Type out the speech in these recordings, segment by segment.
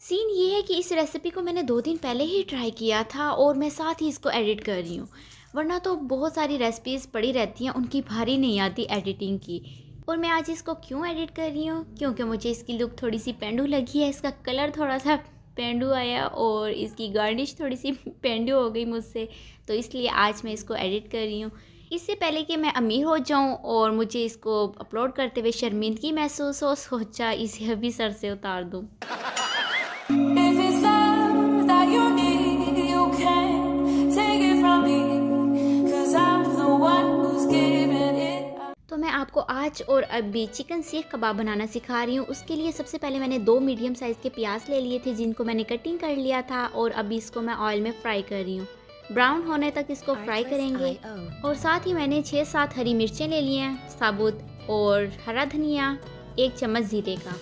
Scene ये है कि इस रेसिपी को मैंने 2 दिन पहले ही ट्राई किया था और मैं साथ ही इसको एडिट कर रही हूँ। वरना तो बहुत सारी रेसिपीज़ पड़ी रहती हैं, उनकी भारी नहीं आती एडिटिंग की। और मैं आज इसको क्यों एडिट कर रही हूँ? क्योंकि मुझे इसकी लुक थोड़ी-सी पेंडू लगी है, इसका कलर थोड़ा-सा पेंडू आया और इसकी गार्निश थोड़ी-सी पेंडू हो गई मुझसे, तो इसलिए आज मैं इसको एडिट कर रही हूँ। इससे पहले कि मैं अमीर हो जाऊँ और मुझे इसको अपलोड करते हुए शर्मिंदगी महसूस हो, सोचा इसे अभी सर से उतार दूँ। If it's love that you need, you can't take it from me, 'cause I'm the one who's giving it up. तो मैं आपको आज और अभी चिकन सीख कबाब बनाना सिखा रही हूँ। उसके लिए सबसे पहले मैंने 2 मीडियम साइज़ के प्याज ले लिए थे, जिनको मैंने कटिंग कर लिया था और अभी इसको मैं ऑयल में फ्राई कर रही हूँ। ब्राउन होने तक इसको फ्राई करेंगे। और साथ ही मैंने 6-7 हरी मिर्चें ले ली हैं साबुत, और हरा धनिया, 1 चम्मच ज़ीरे का।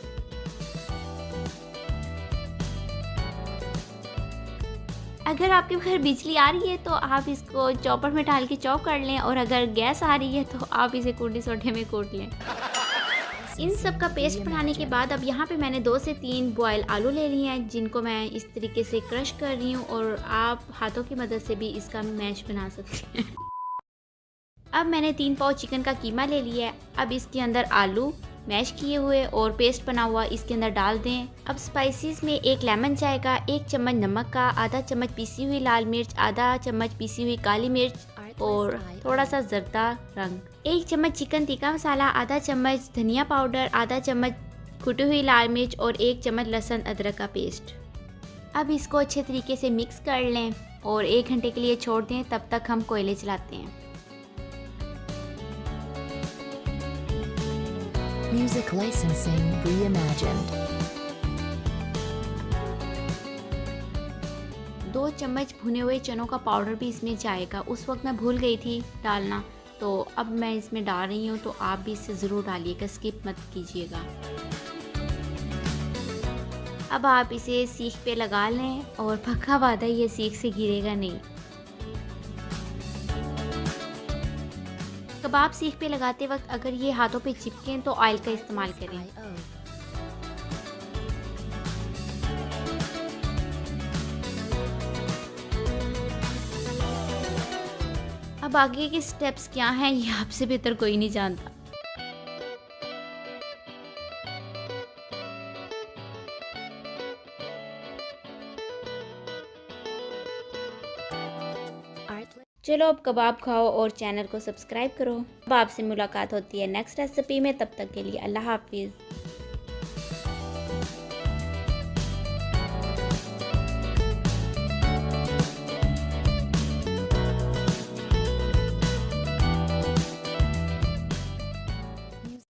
अगर आपके घर बिजली आ रही है तो आप इसको चॉपर में डाल के चॉप कर लें, और अगर गैस आ रही है तो आप इसे कूटी सोटे में कूट लें। इन सब का पेस्ट बनाने के बाद अब यहाँ पे मैंने 2 से 3 बॉयल आलू ले लिए हैं, जिनको मैं इस तरीके से क्रश कर रही हूँ, और आप हाथों की मदद से भी इसका मैश बना सकते हैं। अब मैंने 3 पाव चिकन का कीमा ले लिया है। अब इसके अंदर आलू मैश किए हुए और पेस्ट बना हुआ इसके अंदर डाल दें। अब स्पाइसेस में 1 लेमन जाएगा, 1 चम्मच नमक का, आधा चम्मच पीसी हुई लाल मिर्च, आधा चम्मच पीसी हुई काली मिर्च और थोड़ा सा जर्दा रंग, 1 चम्मच चिकन टिक्का मसाला, आधा चम्मच धनिया पाउडर, आधा चम्मच कुटी हुई लाल मिर्च और 1 चम्मच लहसुन अदरक का पेस्ट। अब इसको अच्छे तरीके से मिक्स कर लें और 1 घंटे के लिए छोड़ दें। तब तक हम कोयले चलाते हैं। Music licensing reimagined. 2 चम्मच भुने हुए चनों का पाउडर भी इसमें जाएगा। उस वक्त मैं भूल गई थी डालना, तो अब मैं इसमें डाल रही हूँ, तो आप भी इसे ज़रूर डालिएगा, स्किप मत कीजिएगा। अब आप इसे सीख पे लगा लें और पक्का वादा ये सीख से गिरेगा नहीं। कबाब सीख पे लगाते वक्त अगर ये हाथों पे चिपकें तो ऑयल का इस्तेमाल करें। अब आगे के स्टेप्स क्या हैं ये आपसे बेहतर कोई नहीं जानता। चलो अब कबाब खाओ और चैनल को सब्सक्राइब करो। अब आपसे मुलाकात होती है नेक्स्ट रेसिपी में। तब तक के लिए अल्लाह हाफिज़।